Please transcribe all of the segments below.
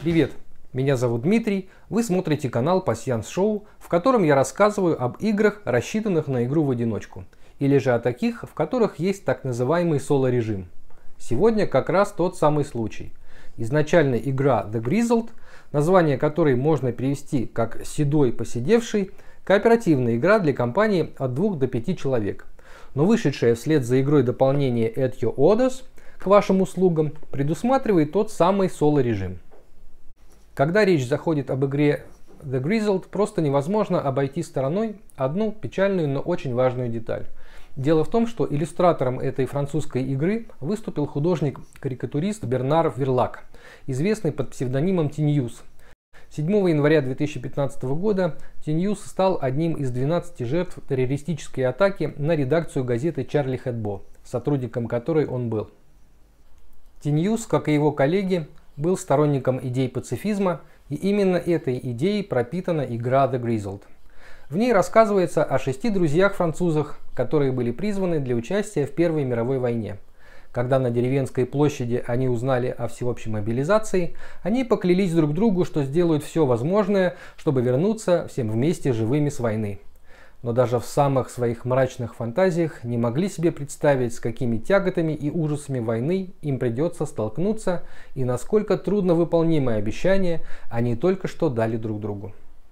Привет, меня зовут Дмитрий, вы смотрите канал Пасьянс Шоу, в котором я рассказываю об играх, рассчитанных на игру в одиночку, или же о таких, в которых есть так называемый соло-режим. Сегодня как раз тот самый случай. Изначально игра The Grizzled, название которой можно перевести как «седой посидевший», кооперативная игра для компании от 2 до 5 человек. Но вышедшее вслед за игрой дополнение At Your Orders к вашим услугам предусматривает тот самый соло-режим. Когда речь заходит об игре The Grizzled, просто невозможно обойти стороной одну печальную, но очень важную деталь. Дело в том, что иллюстратором этой французской игры выступил художник-карикатурист Бернар Верлак, известный под псевдонимом Тиньюс. 7 января 2015 года Тиньюс стал одним из 12 жертв террористической атаки на редакцию газеты Charlie Hebdo, сотрудником которой он был. Тиньюс, как и его коллеги, был сторонником идей пацифизма, и именно этой идеей пропитана игра The Grizzled. В ней рассказывается о 6 друзьях-французах, которые были призваны для участия в Первой мировой войне. Когда на деревенской площади они узнали о всеобщей мобилизации, они поклялись друг другу, что сделают все возможное, чтобы вернуться всем вместе живыми с войны. Но даже в самых своих мрачных фантазиях не могли себе представить, с какими тяготами и ужасами войны им придется столкнуться и насколько трудновыполнимое обещание они только что дали друг другу.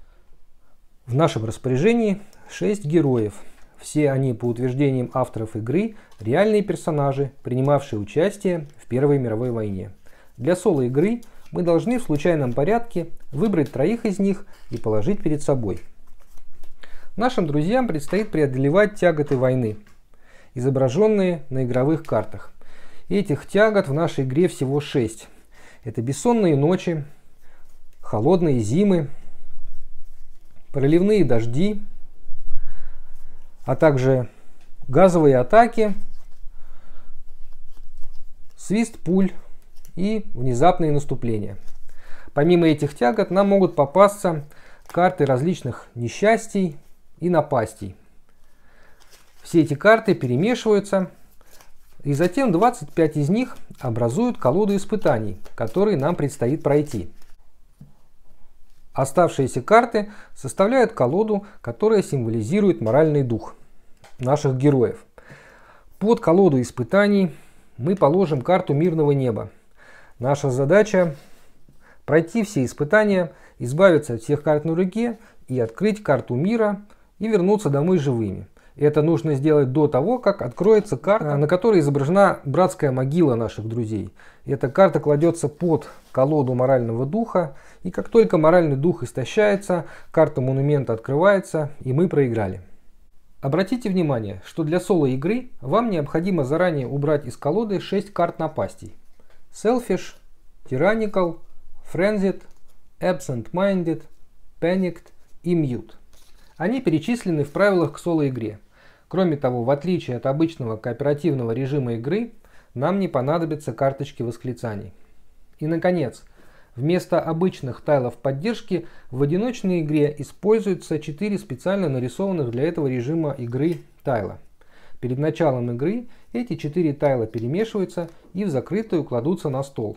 В нашем распоряжении 6 героев. Все они, по утверждениям авторов игры, реальные персонажи, принимавшие участие в Первой мировой войне. Для соло-игры мы должны в случайном порядке выбрать 3 из них и положить перед собой. Нашим друзьям предстоит преодолевать тяготы войны, изображенные на игровых картах. Этих тягот в нашей игре всего 6. Это бессонные ночи, холодные зимы, проливные дожди, а также газовые атаки, свист пуль и внезапные наступления. Помимо этих тягот нам могут попасться карты различных несчастий и напастей. Все эти карты перемешиваются, и затем 25 из них образуют колоду испытаний, которые нам предстоит пройти. Оставшиеся карты составляют колоду, которая символизирует моральный дух наших героев. Под колоду испытаний мы положим карту мирного неба. Наша задача — пройти все испытания, избавиться от всех карт на руке и открыть карту мира и вернуться домой живыми. Это нужно сделать до того, как откроется карта, на которой изображена братская могила наших друзей. Эта карта кладется под колоду морального духа, и как только моральный дух истощается, карта монумента открывается, и мы проиграли. Обратите внимание, что для соло-игры вам необходимо заранее убрать из колоды 6 карт напастей: Selfish, Tyrannical, Frenzied, Absent-Minded, Panicked и Mute. Они перечислены в правилах к соло-игре. Кроме того, в отличие от обычного кооперативного режима игры, нам не понадобятся карточки восклицаний. И, наконец, вместо обычных тайлов поддержки в одиночной игре используются 4 специально нарисованных для этого режима игры тайла. Перед началом игры эти 4 тайла перемешиваются и в закрытую кладутся на стол.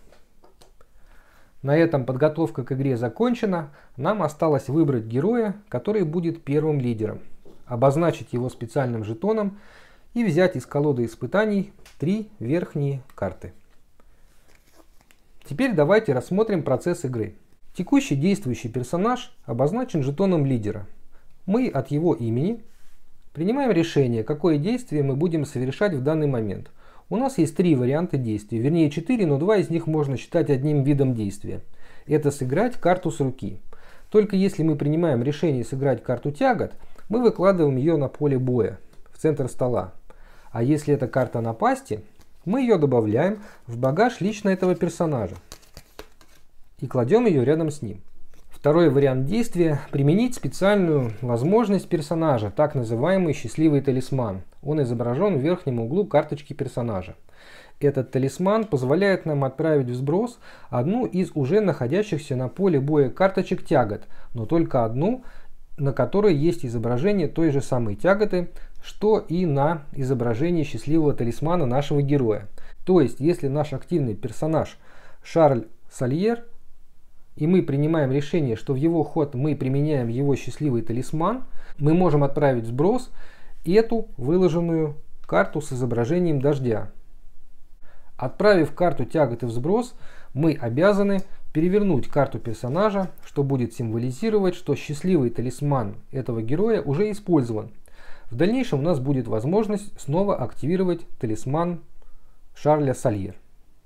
На этом подготовка к игре закончена. Нам осталось выбрать героя, который будет первым лидером, обозначить его специальным жетоном и взять из колоды испытаний 3 верхние карты. Теперь давайте рассмотрим процесс игры. Текущий действующий персонаж обозначен жетоном лидера. Мы от его имени принимаем решение, какое действие мы будем совершать в данный момент. У нас есть 3 варианта действий, вернее 4, но 2 из них можно считать одним видом действия. Это сыграть карту с руки. Только если мы принимаем решение сыграть карту тягот, мы выкладываем ее на поле боя, в центр стола. А если это карта напасти, мы ее добавляем в багаж лично этого персонажа и кладем ее рядом с ним. Второй вариант действия – применить специальную возможность персонажа, так называемый счастливый талисман. Он изображен в верхнем углу карточки персонажа. Этот талисман позволяет нам отправить в сброс одну из уже находящихся на поле боя карточек тягот, но только одну, на которой есть изображение той же самой тяготы, что и на изображении счастливого талисмана нашего героя. То есть, если наш активный персонаж Шарль Сальер, и мы принимаем решение, что в его ход мы применяем его счастливый талисман, мы можем отправить в сброс эту выложенную карту с изображением дождя. Отправив карту тяготы в сброс, мы обязаны перевернуть карту персонажа, что будет символизировать, что счастливый талисман этого героя уже использован. В дальнейшем у нас будет возможность снова активировать талисман Шарля Салье.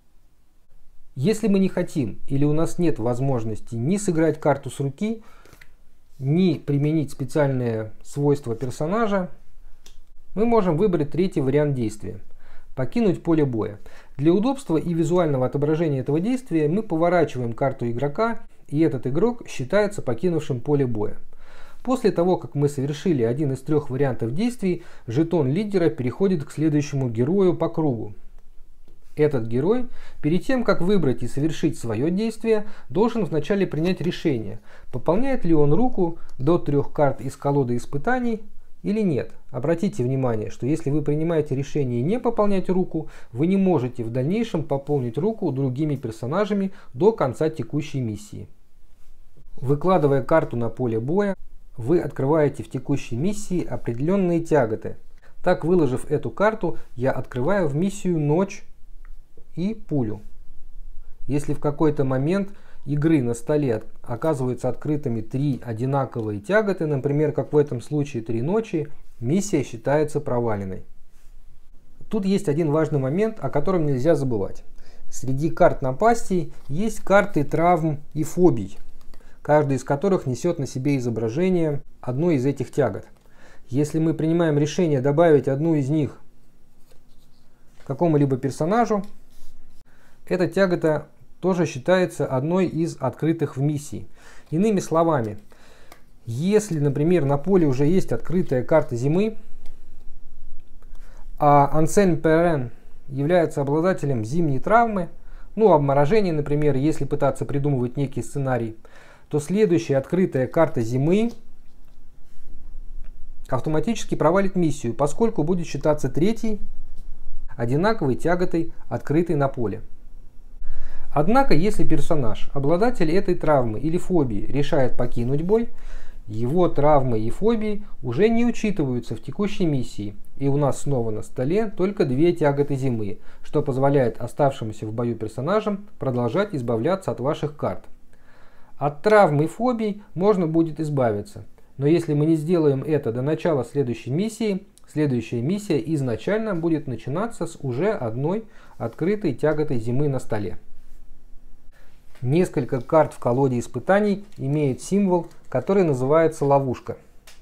Если мы не хотим или у нас нет возможности ни сыграть карту с руки, ни применить специальные свойства персонажа, мы можем выбрать третий вариант действия – покинуть поле боя. Для удобства и визуального отображения этого действия мы поворачиваем карту игрока, и этот игрок считается покинувшим поле боя. После того, как мы совершили один из трех вариантов действий, жетон лидера переходит к следующему герою по кругу. Этот герой, перед тем, как выбрать и совершить свое действие, должен вначале принять решение, пополняет ли он руку до 3 карт из колоды испытаний или нет. Обратите внимание, что если вы принимаете решение не пополнять руку, вы не можете в дальнейшем пополнить руку другими персонажами до конца текущей миссии. Выкладывая карту на поле боя, вы открываете в текущей миссии определенные тяготы. Так, выложив эту карту, я открываю в миссию «Ночь» и пулю. Если в какой-то момент игры на столе оказываются открытыми 3 одинаковые тяготы, например, как в этом случае 3 ночи, миссия считается проваленной. Тут есть один важный момент, о котором нельзя забывать. Среди карт напастей есть карты травм и фобий, каждый из которых несет на себе изображение одной из этих тягот. Если мы принимаем решение добавить одну из них какому-либо персонажу, эта тягота тоже считается одной из открытых в миссии. Иными словами, если, например, на поле уже есть открытая карта зимы, а Ансельм Перен является обладателем зимней травмы, обморожение, например, если пытаться придумывать некий сценарий, то следующая открытая карта зимы автоматически провалит миссию, поскольку будет считаться третьей одинаковой тяготой, открытой на поле. Однако, если персонаж, обладатель этой травмы или фобии, решает покинуть бой, его травмы и фобии уже не учитываются в текущей миссии, и у нас снова на столе только 2 тяготы зимы, что позволяет оставшимся в бою персонажам продолжать избавляться от ваших карт. От травм и фобий можно будет избавиться, но если мы не сделаем это до начала следующей миссии, следующая миссия изначально будет начинаться с уже одной открытой тяготой зимы на столе. Несколько карт в колоде испытаний имеют символ, который называется ловушка.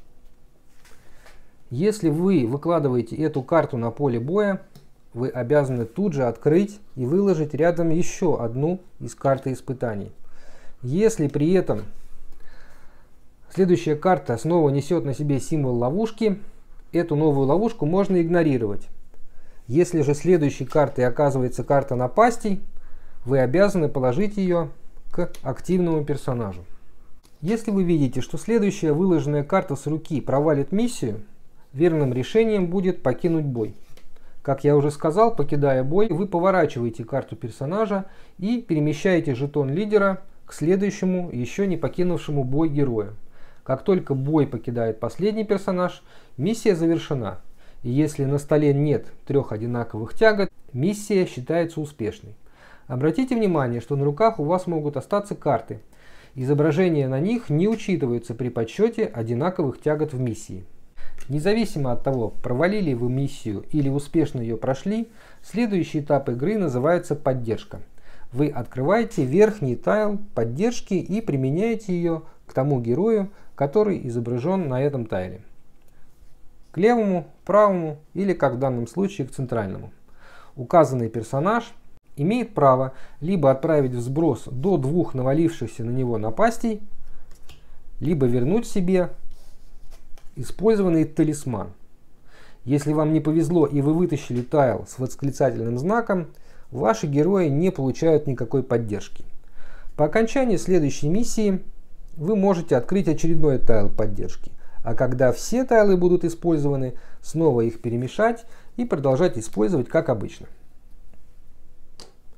Если вы выкладываете эту карту на поле боя, вы обязаны тут же открыть и выложить рядом еще одну из карт испытаний. Если при этом следующая карта снова несет на себе символ ловушки, эту новую ловушку можно игнорировать. Если же следующей картой оказывается карта напастей, вы обязаны положить ее к активному персонажу. Если вы видите, что следующая выложенная карта с руки провалит миссию, верным решением будет покинуть бой. Как я уже сказал, покидая бой, вы поворачиваете карту персонажа и перемещаете жетон лидера к следующему, еще не покинувшему бой герою. Как только бой покидает последний персонаж, миссия завершена. И если на столе нет 3 одинаковых тягот, миссия считается успешной. Обратите внимание, что на руках у вас могут остаться карты. Изображения на них не учитываются при подсчете одинаковых тягот в миссии. Независимо от того, провалили вы миссию или успешно ее прошли, следующий этап игры называется поддержка. Вы открываете верхний тайл поддержки и применяете ее к тому герою, который изображен на этом тайле. К левому, правому или, как в данном случае, к центральному. Указанный персонаж имеет право либо отправить в сброс до 2 навалившихся на него напастей, либо вернуть себе использованный талисман. Если вам не повезло и вы вытащили тайл с восклицательным знаком, ваши герои не получают никакой поддержки. По окончании следующей миссии вы можете открыть очередной тайл поддержки, а когда все тайлы будут использованы, снова их перемешать и продолжать использовать как обычно.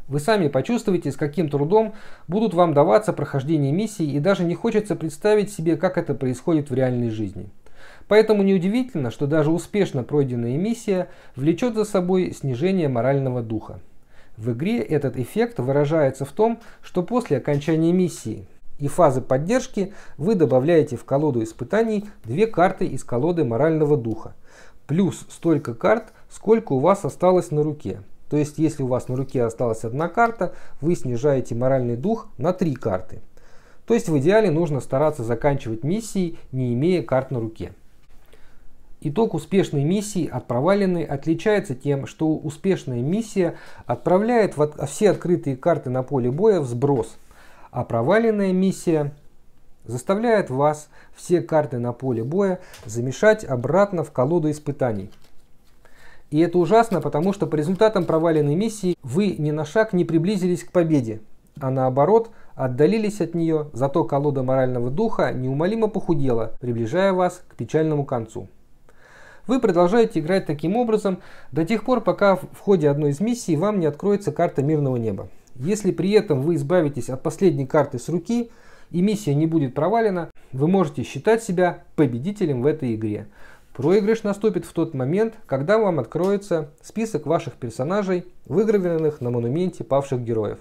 Вы сами почувствуете, с каким трудом будут вам даваться прохождение миссий, и даже не хочется представить себе, как это происходит в реальной жизни. Поэтому неудивительно, что даже успешно пройденная миссия влечет за собой снижение морального духа. В игре этот эффект выражается в том, что после окончания миссии и фазы поддержки вы добавляете в колоду испытаний 2 карты из колоды морального духа, плюс столько карт, сколько у вас осталось на руке. То есть, если у вас на руке осталась 1 карта, вы снижаете моральный дух на 3 карты. То есть, в идеале нужно стараться заканчивать миссии, не имея карт на руке. Итог успешной миссии от проваленной отличается тем, что успешная миссия отправляет все открытые карты на поле боя в сброс, а проваленная миссия заставляет вас все карты на поле боя замешать обратно в колоду испытаний. И это ужасно, потому что по результатам проваленной миссии вы ни на шаг не приблизились к победе, а наоборот отдалились от нее, зато колода морального духа неумолимо похудела, приближая вас к печальному концу. Вы продолжаете играть таким образом до тех пор, пока в ходе одной из миссий вам не откроется карта мирного неба. Если при этом вы избавитесь от последней карты с руки и миссия не будет провалена, вы можете считать себя победителем в этой игре. Проигрыш наступит в тот момент, когда вам откроется список ваших персонажей, выгравированных на монументе павших героев.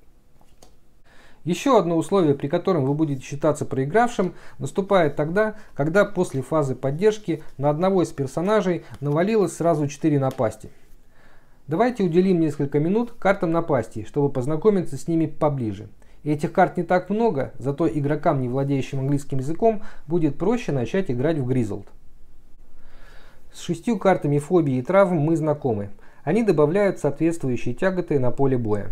Еще одно условие, при котором вы будете считаться проигравшим, наступает тогда, когда после фазы поддержки на одного из персонажей навалилось сразу 4 напасти. Давайте уделим несколько минут картам напастей, чтобы познакомиться с ними поближе. Этих карт не так много, зато игрокам, не владеющим английским языком, будет проще начать играть в Grizzled. С 6 картами фобий и травм мы знакомы. Они добавляют соответствующие тяготы на поле боя.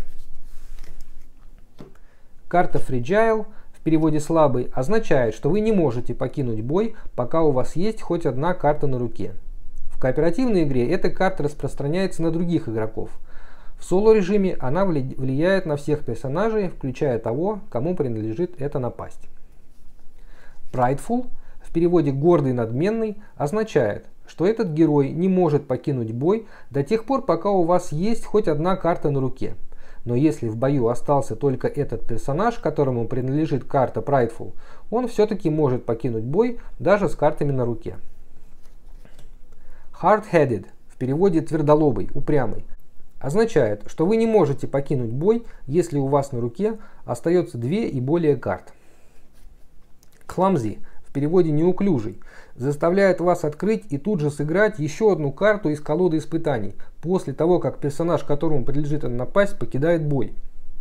Карта Fragile, в переводе слабый, означает, что вы не можете покинуть бой, пока у вас есть хоть 1 карта на руке. В кооперативной игре эта карта распространяется на других игроков. В соло-режиме она влияет на всех персонажей, включая того, кому принадлежит эта напасть. Prideful, в переводе гордый надменный, означает, что этот герой не может покинуть бой до тех пор, пока у вас есть хоть 1 карта на руке. Но если в бою остался только этот персонаж, которому принадлежит карта Prideful, он все-таки может покинуть бой даже с картами на руке. Hard-headed, в переводе твердолобый, упрямый, означает, что вы не можете покинуть бой, если у вас на руке остается 2 и более карт. Clumsy, в переводе неуклюжий, заставляет вас открыть и тут же сыграть еще 1 карту из колоды испытаний, после того, как персонаж, которому подлежит эта напасть, покидает бой.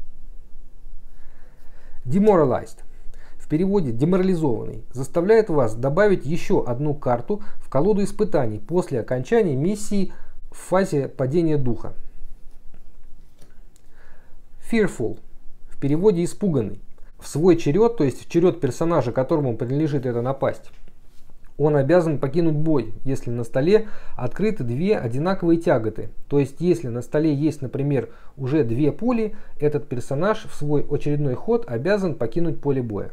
Demoralized, в переводе деморализованный, заставляет вас добавить еще 1 карту в колоду испытаний после окончания миссии в фазе падения духа. Fearful, в переводе испуганный, в свой черед, то есть в черед персонажа, которому принадлежит эта напасть, он обязан покинуть бой, если на столе открыты 2 одинаковые тяготы. То есть, если на столе есть, например, уже 2 пули, этот персонаж в свой очередной ход обязан покинуть поле боя.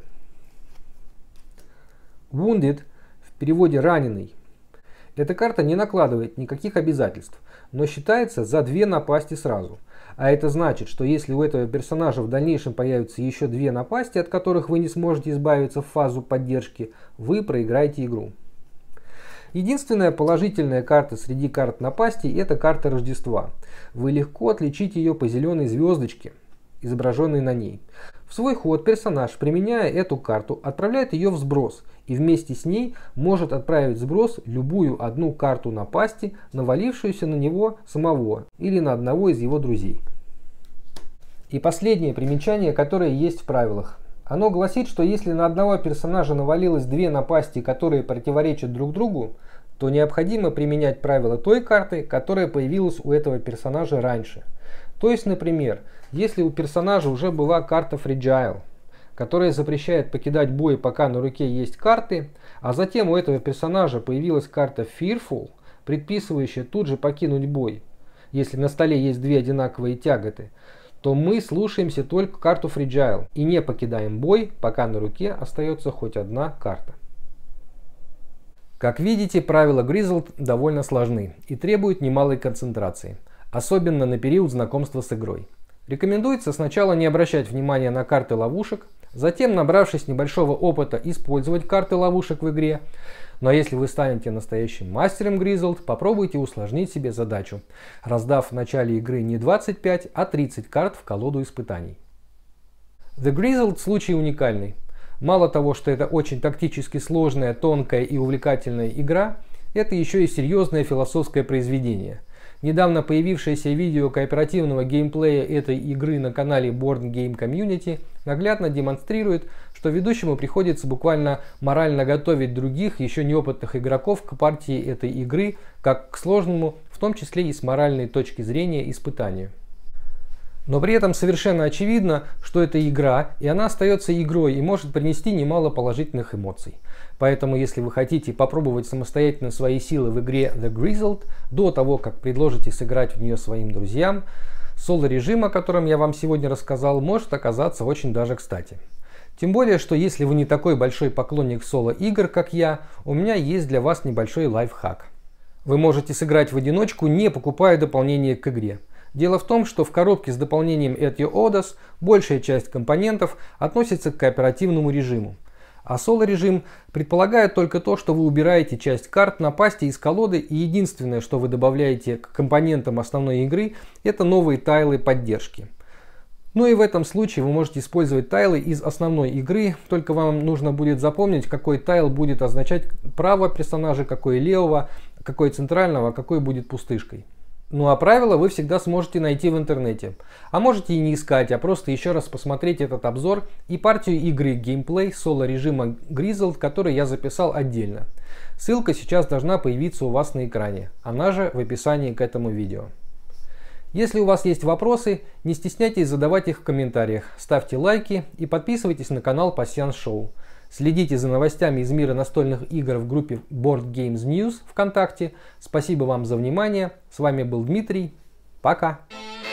Wounded, в переводе раненый. Эта карта не накладывает никаких обязательств, но считается за 2 напасти сразу. А это значит, что если у этого персонажа в дальнейшем появятся еще 2 напасти, от которых вы не сможете избавиться в фазу поддержки, вы проиграете игру. Единственная положительная карта среди карт напасти – это карта Рождества. Вы легко отличите ее по зеленой звездочке, изображенной на ней. В свой ход персонаж, применяя эту карту, отправляет ее в сброс и вместе с ней может отправить в сброс любую 1 карту напасти, навалившуюся на него самого или на одного из его друзей. И последнее примечание, которое есть в правилах. Оно гласит, что если на одного персонажа навалилось 2 напасти, которые противоречат друг другу, то необходимо применять правило той карты, которая появилась у этого персонажа раньше. То есть, например, если у персонажа уже была карта Fragile, которая запрещает покидать бой, пока на руке есть карты, а затем у этого персонажа появилась карта Fearful, предписывающая тут же покинуть бой, если на столе есть 2 одинаковые тяготы, то мы слушаемся только карту Fragile и не покидаем бой, пока на руке остается хоть 1 карта. Как видите, правила Grizzled довольно сложны и требуют немалой концентрации, особенно на период знакомства с игрой. Рекомендуется сначала не обращать внимания на карты ловушек, затем, набравшись небольшого опыта, использовать карты ловушек в игре. Но если вы станете настоящим мастером Grizzled, попробуйте усложнить себе задачу, раздав в начале игры не 25, а 30 карт в колоду испытаний. The Grizzled случай уникальный. Мало того, что это очень тактически сложная, тонкая и увлекательная игра, это еще и серьезное философское произведение. Недавно появившееся видео кооперативного геймплея этой игры на канале Board Game Community наглядно демонстрирует, что ведущему приходится буквально морально готовить других, еще неопытных игроков к партии этой игры, как к сложному, в том числе и с моральной точки зрения, испытанию. Но при этом совершенно очевидно, что это игра, и она остается игрой и может принести немало положительных эмоций. Поэтому, если вы хотите попробовать самостоятельно свои силы в игре The Grizzled, до того, как предложите сыграть в нее своим друзьям, соло-режим, о котором я вам сегодня рассказал, может оказаться очень даже кстати. Тем более, что если вы не такой большой поклонник соло-игр, как я, у меня есть для вас небольшой лайфхак. Вы можете сыграть в одиночку, не покупая дополнение к игре. Дело в том, что в коробке с дополнением At Your Orders большая часть компонентов относится к кооперативному режиму. А соло-режим предполагает только то, что вы убираете часть карт на пасти из колоды, и единственное, что вы добавляете к компонентам основной игры, это новые тайлы поддержки. Ну и в этом случае вы можете использовать тайлы из основной игры, только вам нужно будет запомнить, какой тайл будет означать право персонажа, какой левого, какой центрального, какой будет пустышкой. Ну а правила вы всегда сможете найти в интернете. А можете и не искать, а просто еще раз посмотреть этот обзор и партию игры геймплей соло-режима Grizzled, который я записал отдельно. Ссылка сейчас должна появиться у вас на экране, она же в описании к этому видео. Если у вас есть вопросы, не стесняйтесь задавать их в комментариях, ставьте лайки и подписывайтесь на канал Passions Show. Следите за новостями из мира настольных игр в группе Board Games News ВКонтакте. Спасибо вам за внимание. С вами был Дмитрий. Пока.